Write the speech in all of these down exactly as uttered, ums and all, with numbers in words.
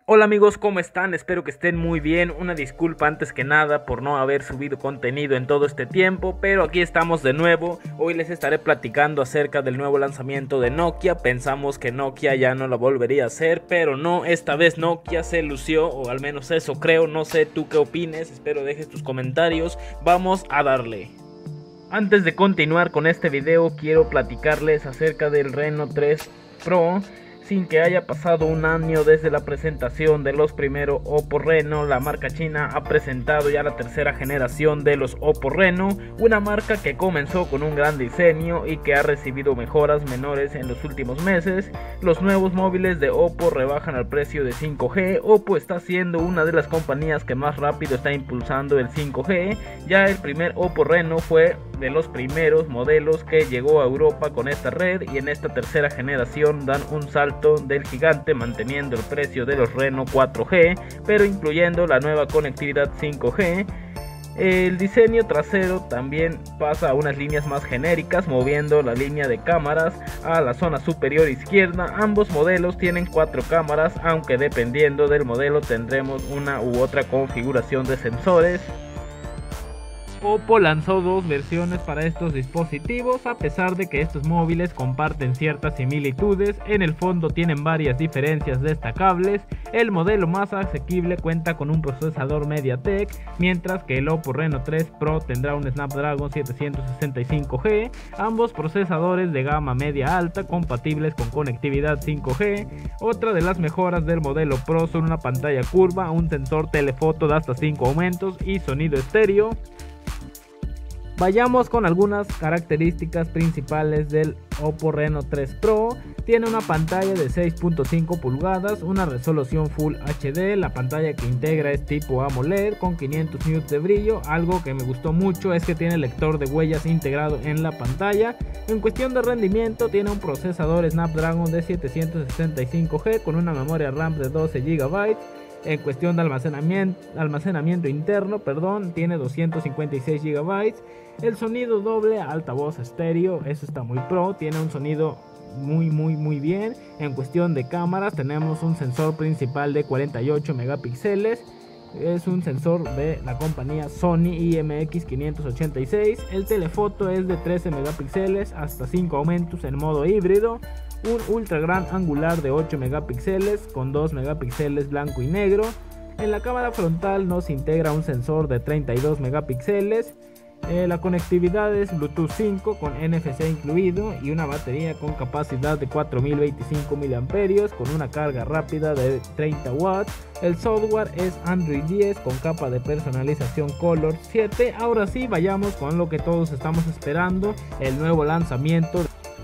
Hola amigos, ¿cómo están? Espero que estén muy bien. Una disculpa antes que nada por no haber subido contenido en todo este tiempo, pero aquí estamos de nuevo. Hoy les estaré platicando acerca del nuevo lanzamiento de Nokia. Pensamos que Nokia ya no lo volvería a hacer, pero no, esta vez Nokia se lució, o al menos eso creo. No sé tú qué opines, espero dejes tus comentarios. Vamos a darle. Antes de continuar con este video, quiero platicarles acerca del Reno tres Pro. Sin que haya pasado un año desde la presentación de los primeros Oppo Reno, la marca china ha presentado ya la tercera generación de los Oppo Reno, una marca que comenzó con un gran diseño y que ha recibido mejoras menores en los últimos meses. Los nuevos móviles de Oppo rebajan al precio de cinco G. Oppo está siendo una de las compañías que más rápido está impulsando el cinco G. Ya el primer Oppo Reno fue de los primeros modelos que llegó a Europa con esta red, y en esta tercera generación dan un salto del gigante manteniendo el precio de los Reno cuatro G, pero incluyendo la nueva conectividad cinco G. El diseño trasero también pasa a unas líneas más genéricas, moviendo la línea de cámaras a la zona superior izquierda. Ambos modelos tienen cuatro cámaras, aunque dependiendo del modelo tendremos una u otra configuración de sensores. Oppo lanzó dos versiones para estos dispositivos. A pesar de que estos móviles comparten ciertas similitudes, en el fondo tienen varias diferencias destacables. El modelo más asequible cuenta con un procesador MediaTek, mientras que el Oppo Reno tres Pro tendrá un Snapdragon setecientos sesenta y cinco G, ambos procesadores de gama media alta compatibles con conectividad cinco G. Otra de las mejoras del modelo Pro son una pantalla curva, un sensor telefoto de hasta cinco aumentos y sonido estéreo. Vayamos con algunas características principales del Oppo Reno tres Pro. Tiene una pantalla de seis punto cinco pulgadas, una resolución Full H D, la pantalla que integra es tipo AMOLED con quinientos nits de brillo. Algo que me gustó mucho es que tiene lector de huellas integrado en la pantalla. En cuestión de rendimiento, tiene un procesador Snapdragon de setecientos sesenta y cinco G con una memoria RAM de doce gigabytes. En cuestión de almacenamiento, almacenamiento interno, perdón, tiene doscientos cincuenta y seis gigabytes. El sonido doble altavoz estéreo, eso está muy pro, tiene un sonido muy muy muy bien. En cuestión de cámaras, tenemos un sensor principal de cuarenta y ocho megapíxeles. Es un sensor de la compañía Sony I M X quinientos ochenta y seis. El telefoto es de trece megapíxeles hasta cinco aumentos en modo híbrido. Un ultra gran angular de ocho megapíxeles con dos megapíxeles blanco y negro. En la cámara frontal nos integra un sensor de treinta y dos megapíxeles. Eh, la conectividad es Bluetooth cinco con N F C incluido y una batería con capacidad de cuatro mil veinticinco miliamperios hora con una carga rápida de treinta watts. El software es Android diez con capa de personalización Color siete. Ahora sí, vayamos con lo que todos estamos esperando, el nuevo lanzamiento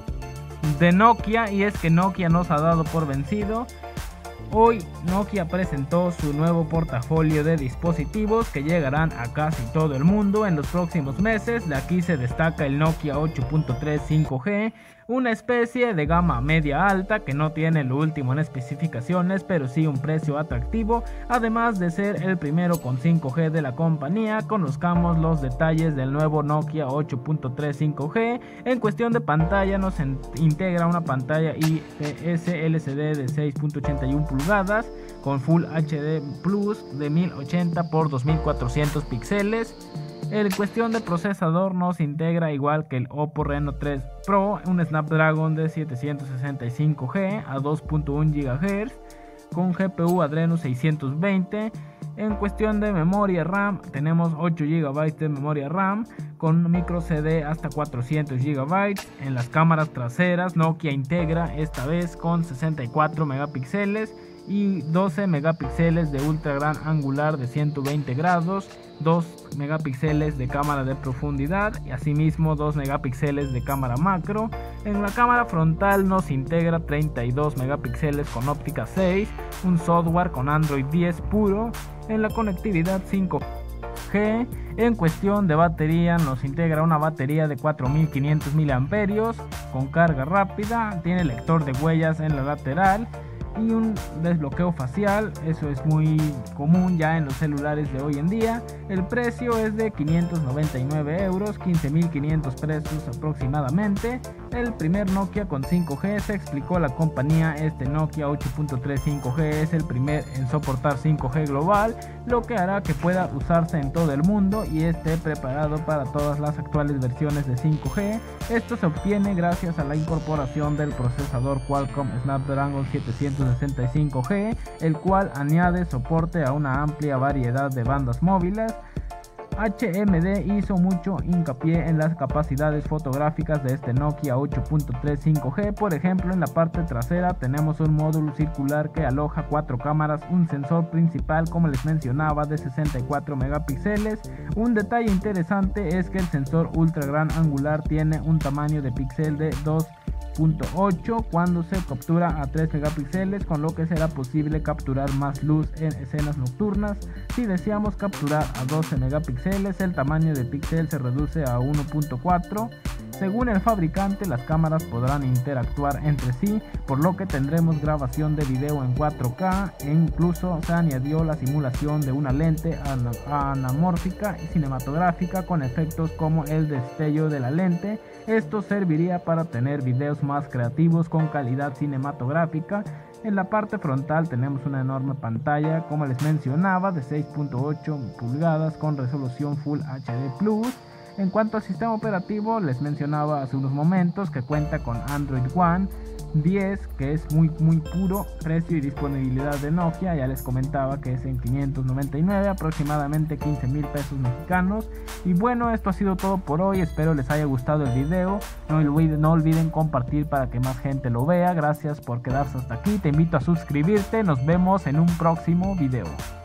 de Nokia, y es que Nokia nos ha dado por vencido. Hoy Nokia presentó su nuevo portafolio de dispositivos que llegarán a casi todo el mundo en los próximos meses. De aquí se destaca el Nokia ocho punto tres cinco G, una especie de gama media alta que no tiene lo último en especificaciones, pero sí un precio atractivo. Además de ser el primero con cinco G de la compañía, conozcamos los detalles del nuevo Nokia ocho punto tres cinco G. En cuestión de pantalla, nos integra una pantalla I P S L C D de seis punto ochenta y uno pulgadas con Full H D Plus de mil ochenta por dos mil cuatrocientos píxeles. En cuestión de procesador, nos integra igual que el Oppo Reno tres Pro un Snapdragon de setecientos sesenta y cinco G a dos punto uno gigahertz con G P U Adreno seiscientos veinte. En cuestión de memoria RAM, tenemos ocho gigabytes de memoria RAM con micro C D hasta cuatrocientos gigabytes. En las cámaras traseras, Nokia integra esta vez con sesenta y cuatro megapíxeles y doce megapíxeles de ultra gran angular de ciento veinte grados, dos megapíxeles de cámara de profundidad y asimismo dos megapíxeles de cámara macro. En la cámara frontal nos integra treinta y dos megapíxeles con óptica seis, un software con Android diez puro. En la conectividad cinco G, en cuestión de batería, nos integra una batería de cuatro mil quinientos miliamperios hora con carga rápida, tiene lector de huellas en la lateral. y un desbloqueo facial. Eso es muy común ya en los celulares de hoy en día. El precio es de quinientos noventa y nueve euros, quince mil quinientos pesos aproximadamente. El primer Nokia con cinco G, se explicó la compañía. Este Nokia ocho punto tres cinco G es el primer en soportar cinco G global, lo que hará que pueda usarse en todo el mundo y esté preparado para todas las actuales versiones de cinco G. Esto se obtiene gracias a la incorporación del procesador Qualcomm Snapdragon setecientos sesenta y cinco G, el cual añade soporte a una amplia variedad de bandas móviles. H M D hizo mucho hincapié en las capacidades fotográficas de este Nokia ocho punto tres cinco G. Por ejemplo, en la parte trasera tenemos un módulo circular que aloja cuatro cámaras, un sensor principal, como les mencionaba, de sesenta y cuatro megapíxeles. Un detalle interesante es que el sensor ultra gran angular tiene un tamaño de píxel de dos punto ocho cuando se captura a tres megapíxeles, con lo que será posible capturar más luz en escenas nocturnas. Si deseamos capturar a doce megapíxeles, el tamaño de píxel se reduce a uno punto cuatro. Según el fabricante, las cámaras podrán interactuar entre sí, por lo que tendremos grabación de video en cuatro K, e incluso se añadió la simulación de una lente anamórfica y cinematográfica con efectos como el destello de la lente. Esto serviría para tener videos más creativos con calidad cinematográfica. En la parte frontal tenemos una enorme pantalla, como les mencionaba, de seis punto ocho pulgadas con resolución Full H D plus. En cuanto al sistema operativo, les mencionaba hace unos momentos que cuenta con Android One diez, que es muy muy puro. Precio y disponibilidad de Nokia, ya les comentaba que es en quinientos noventa y nueve, aproximadamente quince mil pesos mexicanos. Y bueno, esto ha sido todo por hoy, espero les haya gustado el video. No olviden, no olviden compartir para que más gente lo vea. Gracias por quedarse hasta aquí, te invito a suscribirte, nos vemos en un próximo video.